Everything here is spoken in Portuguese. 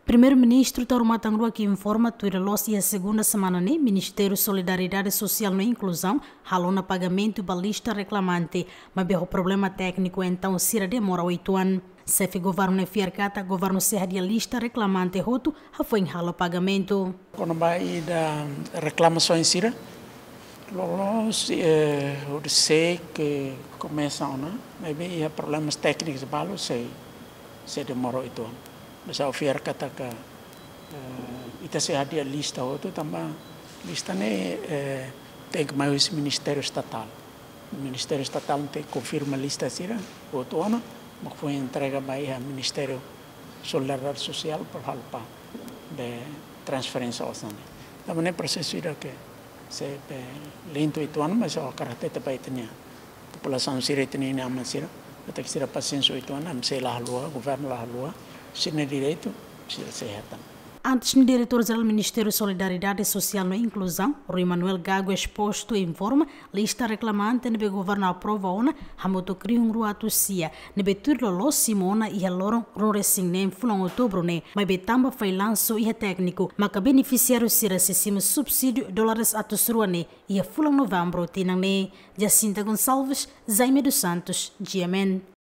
Primeiro-Ministro Tauro Matangrua que informa que e a segunda semana ne Ministério Solidariedade Social e Inclusão halou na pagamento balista reclamante, mas o problema técnico então se demora 8 anos. Se governo ne fiarcata, governo serra de lista reclamante roto, foi em halo pagamento. Quando vai da reclamação em Sira, logo eu sei que começam, né? Mas bem, há problemas técnicos balo se demora 8 anos. Mas ao fiarcata que ita se hadia lista outro também lista ne tem que mais esse Ministério Estatal. O Ministério Estatal tem que confirma a lista Sira 8 anos. Mas foi entrega para o Ministério Solidariedade Social para falar de transferência ao Sane. Também é processo que se lento 8 anos, mas o caráter para a população sira tem na Amansira, até que será paciência 8 anos, não sei lá a lua, governo lá a lua, se não é direito, precisa ser retan. Antes, o diretor-geral do Ministério Solidariedade Social e Inclusão, Rui Manuel Gago, exposto informa lista reclamante no governo aprova ona hamoto cria rua tusia nebe turlo Simona e loron roresing fulon outubro ne mas betamba foi lanço e técnico mas que beneficiário será sessimo subsídio dólares atusrua ne e fulon novembro tinang ne Jacinta Gonçalves, Zaime dos Santos, GMN.